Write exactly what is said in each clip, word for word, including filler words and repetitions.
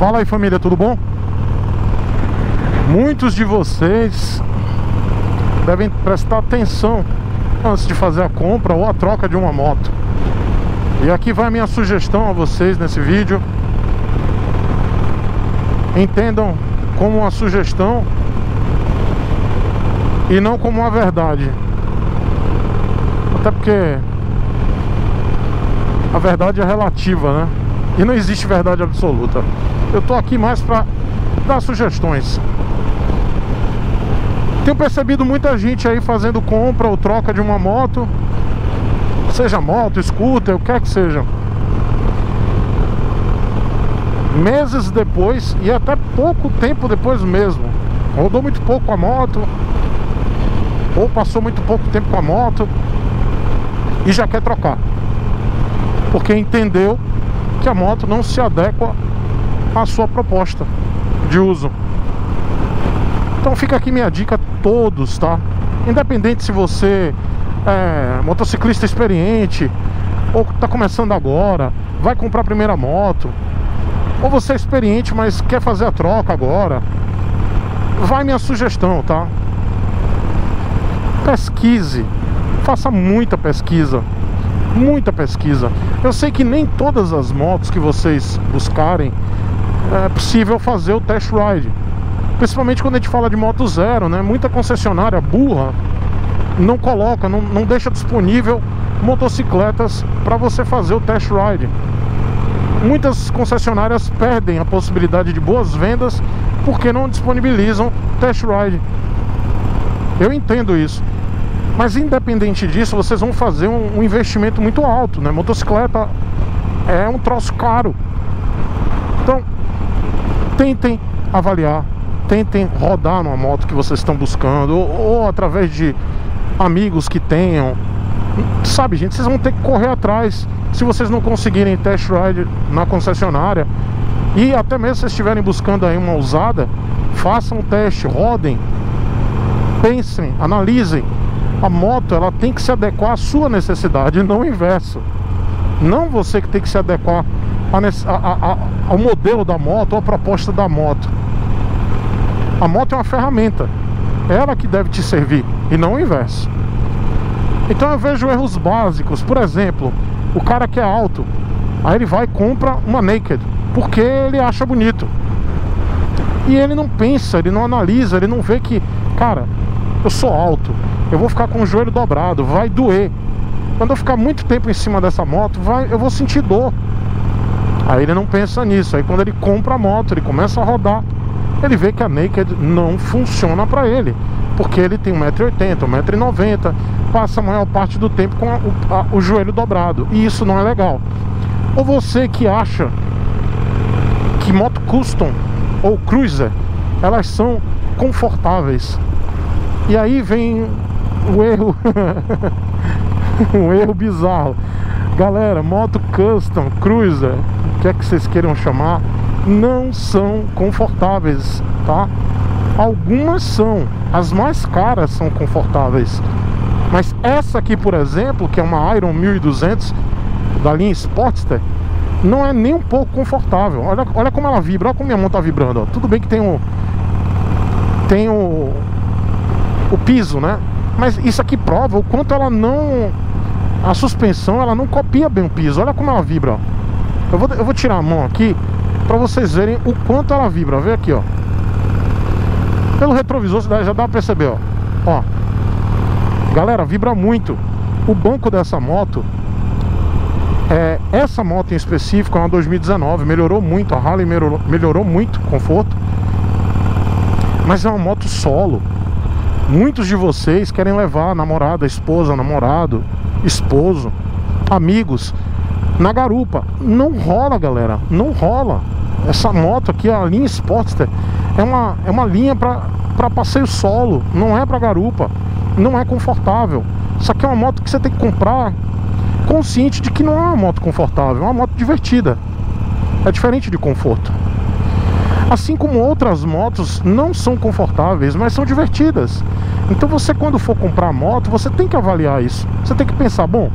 Fala aí, família, tudo bom? Muitos de vocês devem prestar atenção antes de fazer a compra ou a troca de uma moto. E aqui vai a minha sugestão a vocês nesse vídeo. Entendam como uma sugestão e não como uma verdade. Até porque a verdade é relativa, né? E não existe verdade absoluta. Eu tô aqui mais pra dar sugestões. Tenho percebido muita gente aí fazendo compra ou troca de uma moto, seja moto, scooter, o que quer que seja, meses depois e até pouco tempo depois mesmo. Rodou muito pouco com a moto, ou passou muito pouco tempo com a moto e já quer trocar, porque entendeu que a moto não se adequa à sua proposta de uso. Então fica aqui minha dica a todos, tá? Independente se você é motociclista experiente, ou tá começando agora, vai comprar a primeira moto, ou você é experiente, mas quer fazer a troca agora, vai minha sugestão, tá? Pesquise, faça muita pesquisa, muita pesquisa. Eu sei que nem todas as motos que vocês buscarem é possível fazer o test ride, principalmente quando a gente fala de moto zero, né? Muita concessionária burra não coloca, não, não deixa disponível motocicletas para você fazer o test ride. Muitas concessionárias perdem a possibilidade de boas vendas porque não disponibilizam test ride. Eu entendo isso, mas independente disso, vocês vão fazer um, um investimento muito alto, né? Motocicleta é um troço caro. Então, tentem avaliar, tentem rodar numa moto que vocês estão buscando, ou, ou através de amigos que tenham. Sabe, gente, vocês vão ter que correr atrás se vocês não conseguirem test ride na concessionária. E até mesmo se vocês estiverem buscando aí uma usada, façam um teste, rodem, pensem, analisem. A moto, ela tem que se adequar à sua necessidade, não o inverso. Não você que tem que se adequar a, a, a, ao modelo da moto ou à proposta da moto. A moto é uma ferramenta, ela que deve te servir e não o inverso. Então eu vejo erros básicos. Por exemplo, o cara que é alto, aí ele vai e compra uma naked porque ele acha bonito, e ele não pensa, ele não analisa, ele não vê que, cara, eu sou alto, eu vou ficar com o joelho dobrado, vai doer. Quando eu ficar muito tempo em cima dessa moto, vai, eu vou sentir dor. Aí ele não pensa nisso. Aí quando ele compra a moto, ele começa a rodar, ele vê que a naked não funciona pra ele, porque ele tem um metro e oitenta, um metro e noventa, passa a maior parte do tempo com a, o, a, o joelho dobrado, e isso não é legal. Ou você que acha que moto custom ou cruiser, elas são confortáveis, e aí vem o erro um erro bizarro. Galera, moto custom, cruiser, o que é que vocês queiram chamar, não são confortáveis, tá? Algumas são, as mais caras são confortáveis, mas essa aqui, por exemplo, que é uma Iron mil e duzentos da linha Sportster, não é nem um pouco confortável. Olha, olha como ela vibra, olha como minha mão tá vibrando, ó. Tudo bem que tem o tem o o piso, né? Mas isso aqui prova o quanto ela não, a suspensão, ela não copia bem o piso. Olha como ela vibra, ó. Eu vou, eu vou tirar a mão aqui pra vocês verem o quanto ela vibra. Vê aqui, ó. Pelo retrovisor já dá pra perceber, ó. Ó, galera, vibra muito. O banco dessa moto, é, essa moto em específico é uma dois mil e dezenove, melhorou muito, a Harley melhorou, melhorou muito o conforto, mas é uma moto solo. Muitos de vocês querem levar a namorada, a esposa, namorado, esposo, amigos na garupa. Não rola, galera, não rola. Essa moto aqui, a linha Sportster, é uma, é uma linha para passeio solo, não é para garupa, não é confortável. Isso aqui é uma moto que você tem que comprar consciente de que não é uma moto confortável, é uma moto divertida. É diferente de conforto. Assim como outras motos não são confortáveis, mas são divertidas. Então você, quando for comprar moto, você tem que avaliar isso. Você tem que pensar, bom,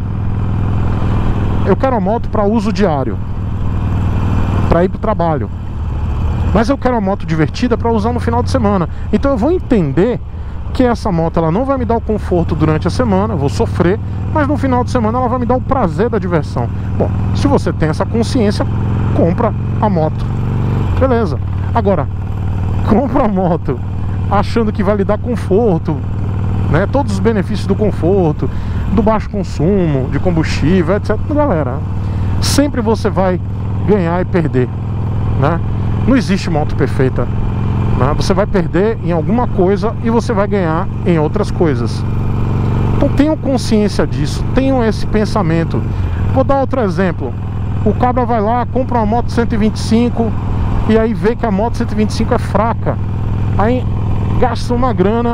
eu quero uma moto para uso diário, para ir para o trabalho. mas eu quero uma moto divertida para usar no final de semana. Então eu vou entender que essa moto ela não vai me dar o conforto durante a semana, eu vou sofrer, mas no final de semana ela vai me dar o prazer da diversão. Bom, se você tem essa consciência, compra a moto, beleza. Agora, compra a moto achando que vai lhe dar conforto, né? Todos os benefícios do conforto, do baixo consumo de combustível, etcétera. Galera, sempre você vai ganhar e perder, né? Não existe moto perfeita, né? Você vai perder em alguma coisa e você vai ganhar em outras coisas. Então tenham consciência disso, tenham esse pensamento. Vou dar outro exemplo. O cabra vai lá, compra uma moto cento e vinte e cinco e aí vê que a moto cento e vinte e cinco é fraca, aí gasta uma grana.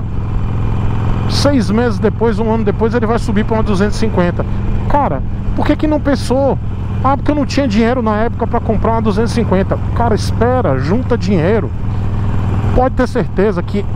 Seis meses depois, um ano depois, ele vai subir para uma duzentos e cinquenta. Cara, por que que não pensou? Ah, porque eu não tinha dinheiro na época para comprar uma duzentos e cinquenta. Cara, espera, junta dinheiro. Pode ter certeza que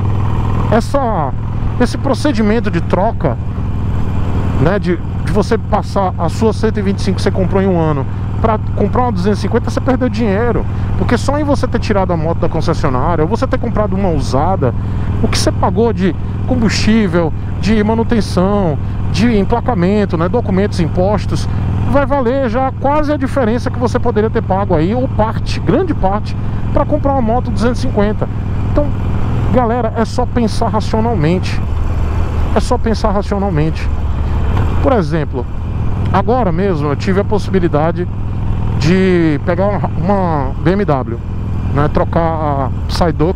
essa, esse procedimento de troca, né, de, de você passar a sua cento e vinte e cinco que você comprou em um ano para comprar uma duzentos e cinquenta, você perdeu dinheiro. Porque só em você ter tirado a moto da concessionária, ou você ter comprado uma usada, o que você pagou de combustível, de manutenção, de emplacamento, né, documentos, impostos, vai valer já quase a diferença que você poderia ter pago aí, ou parte, grande parte, para comprar uma moto duzentos e cinquenta. Então, galera, é só pensar racionalmente. É só pensar racionalmente. Por exemplo, agora mesmo eu tive a possibilidade de pegar uma, uma B M W, né, trocar a Psyduck,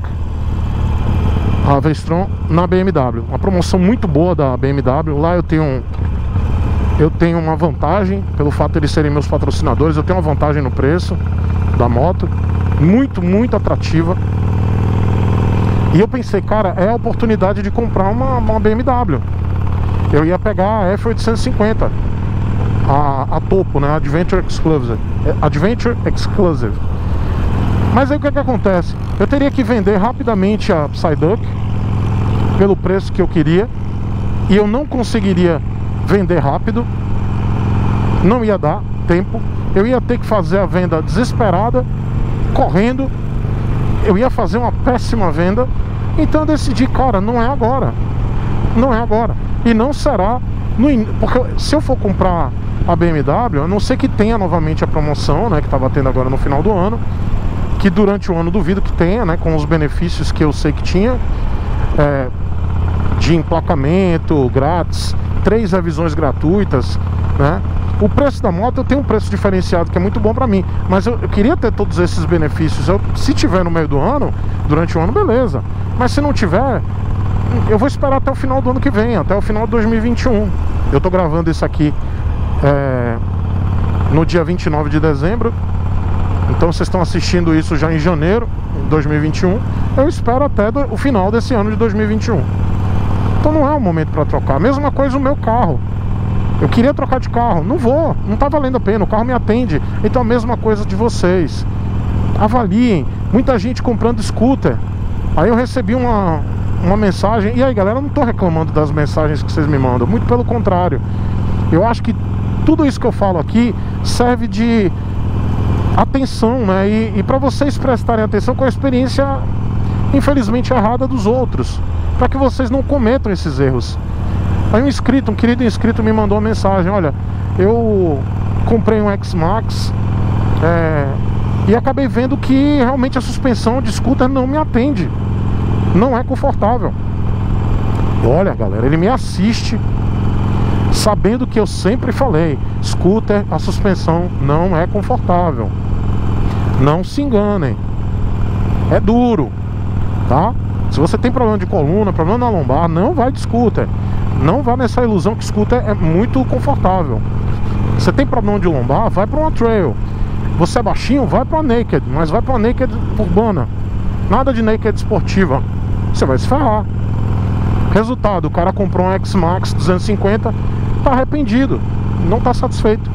a V-Strom, na B M W. Uma promoção muito boa da B M W. Lá eu tenho um, eu tenho uma vantagem, pelo fato de eles serem meus patrocinadores, eu tenho uma vantagem no preço da moto, muito, muito atrativa. E eu pensei, cara, é a oportunidade de comprar uma, uma B M W. Eu ia pegar a F oitocentos e cinquenta, a, a topo, né, Adventure Exclusive, Adventure Exclusive. Mas aí o que é que acontece? Eu teria que vender rapidamente a Psyduck pelo preço que eu queria, e eu não conseguiria vender rápido, não ia dar tempo. Eu ia ter que fazer a venda desesperada, correndo. Eu ia fazer uma péssima venda. Então eu decidi, cara, não é agora. Não é agora. E não será no in... Porque se eu for comprar a B M W, a não ser que tenha novamente a promoção, né, que estava tendo agora no final do ano, que durante o ano duvido que tenha, né, com os benefícios que eu sei que tinha, é, de emplacamento grátis, três revisões gratuitas, né? O preço da moto, eu tenho um preço diferenciado que é muito bom pra mim, mas eu, eu queria ter todos esses benefícios. Eu, se tiver no meio do ano, durante o ano, beleza. Mas se não tiver, eu vou esperar até o final do ano que vem, até o final de dois mil e vinte e um. Eu tô gravando isso aqui é, no dia vinte e nove de dezembro. Então vocês estão assistindo isso já em janeiro de dois mil e vinte e um. Eu espero até do, o final desse ano de dois mil e vinte e um. Então não é o momento para trocar. Mesma coisa o meu carro. Eu queria trocar de carro, não vou, não tá valendo a pena, o carro me atende. Então a mesma coisa de vocês. Avaliem. Muita gente comprando scooter. Aí eu recebi uma, uma mensagem. E aí, galera, eu não tô reclamando das mensagens que vocês me mandam, muito pelo contrário. Eu acho que tudo isso que eu falo aqui serve de atenção, né? E, e para vocês prestarem atenção com a experiência, infelizmente, errada dos outros, para que vocês não cometam esses erros. Aí um inscrito, um querido inscrito me mandou uma mensagem: olha, eu comprei um X-Max é, e acabei vendo que realmente a suspensão de scooter não me atende, não é confortável. Olha, galera, ele me assiste sabendo que eu sempre falei: scooter, a suspensão não é confortável. Não se enganem, é duro, tá? Se você tem problema de coluna, problema na lombar, não vai de scooter. Não vá nessa ilusão que scooter é muito confortável. Você tem problema de lombar, vai para uma trail. Você é baixinho, vai para uma naked, mas vai para uma naked urbana. Nada de naked esportiva. Você vai se ferrar. Resultado, o cara comprou um X-Max duzentos e cinquenta, tá arrependido, não tá satisfeito.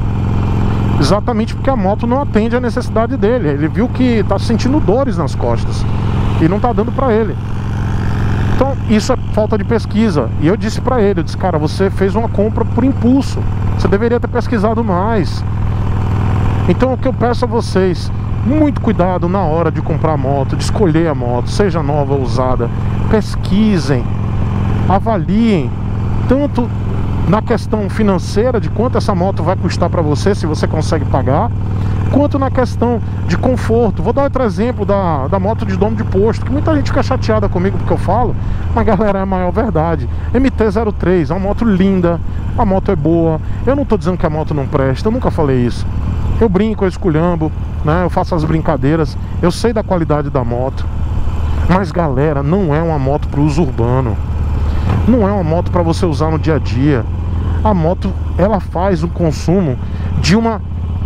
Exatamente porque a moto não atende a necessidade dele. Ele viu que tá sentindo dores nas costas e não tá dando para ele. Então isso é falta de pesquisa. E eu disse pra ele, eu disse: cara, você fez uma compra por impulso, você deveria ter pesquisado mais. Então o que eu peço a vocês, muito cuidado na hora de comprar a moto, de escolher a moto, seja nova ou usada. Pesquisem, avaliem, tanto na questão financeira de quanto essa moto vai custar para você, se você consegue pagar, quanto na questão de conforto. Vou dar outro exemplo da, da moto de dono de posto, que muita gente fica chateada comigo porque eu falo, mas galera, é a maior verdade. M T zero três, é uma moto linda, a moto é boa. Eu não estou dizendo que a moto não presta, eu nunca falei isso. Eu brinco, eu esculhambo, né? Eu faço as brincadeiras, eu sei da qualidade da moto. Mas galera, não é uma moto para uso urbano, não é uma moto para você usar no dia a dia. A moto, ela faz o consumo de uma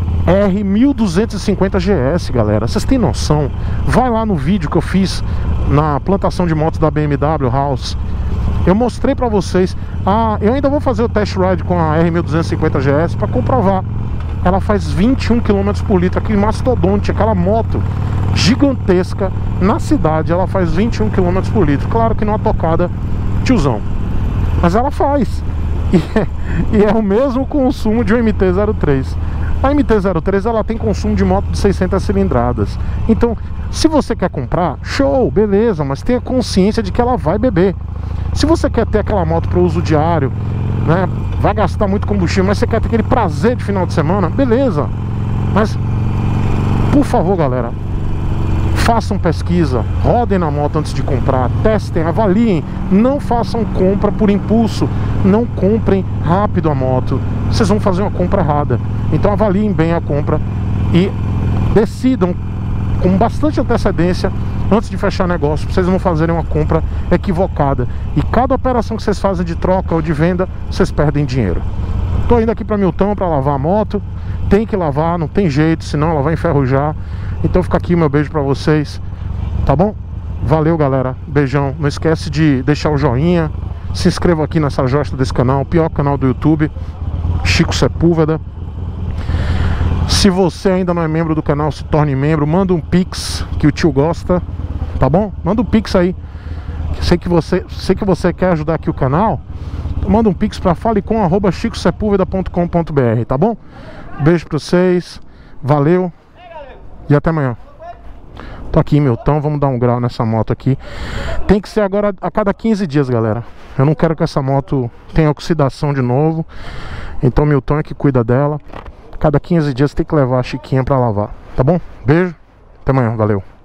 R mil duzentos e cinquenta G S, galera. Vocês têm noção? Vai lá no vídeo que eu fiz na plantação de motos da B M W House. Eu mostrei pra vocês. Ah, eu ainda vou fazer o test ride com a R mil duzentos e cinquenta G S pra comprovar. Ela faz vinte e um quilômetros por litro. Aquele mastodonte, aquela moto gigantesca na cidade, ela faz vinte e um quilômetros por litro. Claro que numa tocada tiozão, mas ela faz. E é, e é o mesmo consumo de um M T zero três. A M T zero três, ela tem consumo de moto de seiscentas cilindradas. Então, se você quer comprar, show, beleza, mas tenha consciência de que ela vai beber. Se você quer ter aquela moto para uso diário, né, vai gastar muito combustível, mas você quer ter aquele prazer de final de semana, beleza. Mas, por favor, galera, façam pesquisa, rodem na moto antes de comprar, testem, avaliem. Não façam compra por impulso, não comprem rápido a moto, vocês vão fazer uma compra errada. Então avaliem bem a compra e decidam com bastante antecedência antes de fechar negócio, pra vocês não fazerem uma compra equivocada. E cada operação que vocês fazem de troca ou de venda, vocês perdem dinheiro. Tô indo aqui para Milton para lavar a moto. Tem que lavar, não tem jeito, senão ela vai enferrujar. Então fica aqui meu beijo pra vocês, tá bom? Valeu, galera, beijão. Não esquece de deixar o joinha, se inscreva aqui nessa josta desse canal, o pior canal do YouTube, Chico Sepúlveda. Se você ainda não é membro do canal, se torne membro. Manda um pix, que o tio gosta, tá bom? Manda um pix aí. Sei que você, sei que você quer ajudar aqui o canal. Manda um pix para falecom arroba chico sepúlveda ponto com ponto br, tá bom? Beijo pra vocês, valeu e até amanhã. Tô aqui em Milton, vamos dar um grau nessa moto aqui. Tem que ser agora a cada quinze dias, galera. Eu não quero que essa moto tenha oxidação de novo. Então Milton é que cuida dela. Cada quinze dias tem que levar a Chiquinha pra lavar, tá bom? Beijo, até amanhã, valeu.